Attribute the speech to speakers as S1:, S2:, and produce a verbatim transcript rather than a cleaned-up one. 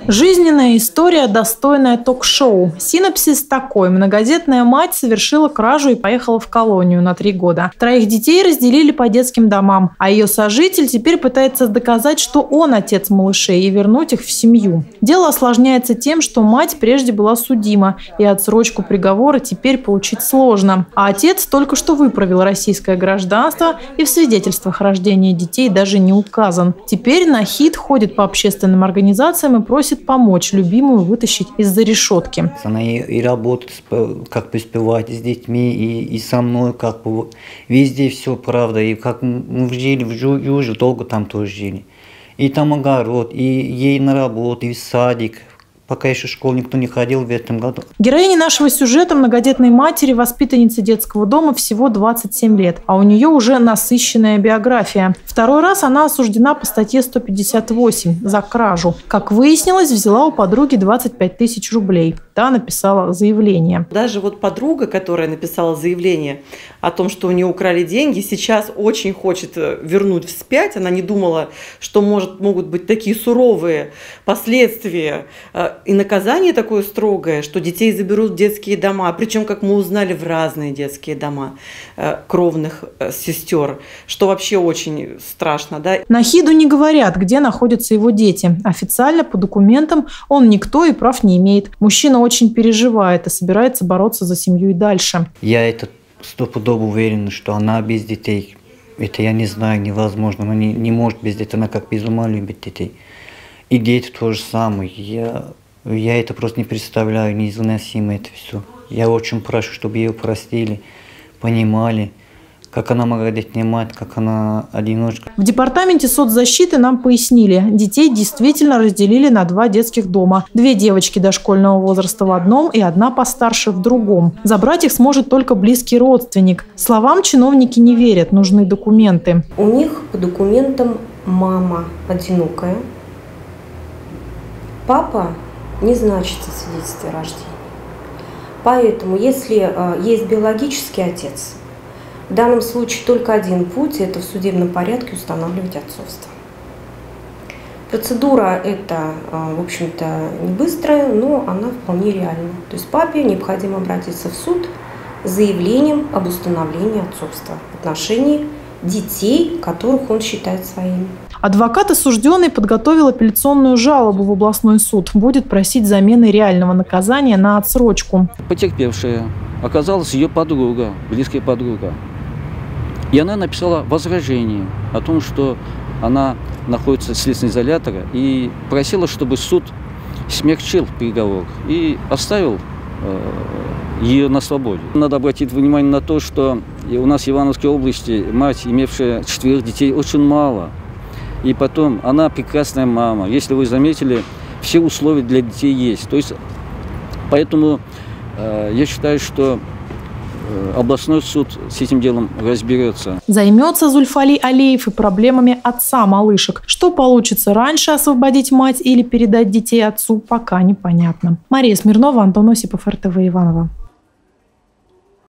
S1: Жизненная история, достойная ток-шоу. Синопсис такой. Многодетная мать совершила кражу и поехала в колонию на три года. Троих детей разделили по детским домам, а ее сожитель теперь пытается доказать, что он отец малышей, и вернуть их в семью. Дело осложняется тем, что мать прежде была судима, и отсрочку приговора теперь получить сложно. А отец только что выправил российское гражданство и в свидетельствах о рождении детей даже не указан. Теперь Нахид ходит по общественным организациям и просит помочь любимую вытащить из-за решетки.
S2: Она и, и работает, как бы успевать с детьми, и, и со мной, как бы везде все правда. И как мы жили в Юже, долго там тоже жили. И там огород, и ей на работу, и в садик. Пока еще в школу никто не ходил в этом году.
S1: Героине нашего сюжета, многодетной матери, воспитаннице детского дома, всего двадцать семь лет, а у нее уже насыщенная биография. Второй раз она осуждена по статье сто пятьдесят восемь за кражу. Как выяснилось, взяла у подруги двадцать пять тысяч рублей. Та написала заявление.
S3: Даже вот подруга, которая написала заявление о том, что у нее украли деньги, сейчас очень хочет вернуть вспять. Она не думала, что может, могут быть такие суровые последствия и наказание такое строгое, что детей заберут в детские дома. Причем, как мы узнали, в разные детские дома кровных сестер, что вообще очень страшно. Да?
S1: Нахиду не говорят, где находятся его дети. Официально, по документам, он никто и прав не имеет. Мужчина очень переживает и собирается бороться за семью и дальше.
S2: Я это стопудово уверен, что она без детей. Это я не знаю, невозможно. Она не, не может без детей, она как без ума любит детей. И дети то же самое. Я, я это просто не представляю, невыносимо это все. Я очень прошу, чтобы ее простили, понимали, как она многодетная мать, как она одиночка.
S1: В департаменте соцзащиты нам пояснили, детей действительно разделили на два детских дома. Две девочки дошкольного возраста в одном и одна постарше в другом. Забрать их сможет только близкий родственник. Словам чиновники не верят, нужны документы.
S4: У них по документам мама одинокая. Папа не значится в свидетельстве о рождении. Поэтому, если э, есть биологический отец, в данном случае только один путь – это в судебном порядке устанавливать отцовство. Процедура эта, э, в общем-то, не быстрая, но она вполне реальна. То есть папе необходимо обратиться в суд с заявлением об установлении отцовства в отношении детей, которых он считает своими.
S1: Адвокат осужденный подготовил апелляционную жалобу в областной суд. Будет просить замены реального наказания на отсрочку.
S5: Потерпевшая оказалась ее подруга, близкая подруга. И она написала возражение о том, что она находится в следственном изоляторе, и просила, чтобы суд смягчил приговор и оставил э, ее на свободе. Надо обратить внимание на то, что у нас в Ивановской области мать, имевшая четверых детей, очень мало. И потом, она прекрасная мама. Если вы заметили, все условия для детей есть. То есть, поэтому э, я считаю, что э, областной суд с этим делом разберется.
S1: Займется Зульфали Алиев и проблемами отца малышек. Что получится раньше, освободить мать или передать детей отцу, пока непонятно. Мария Смирнова, Антон Осипов, эр тэ вэ Иваново.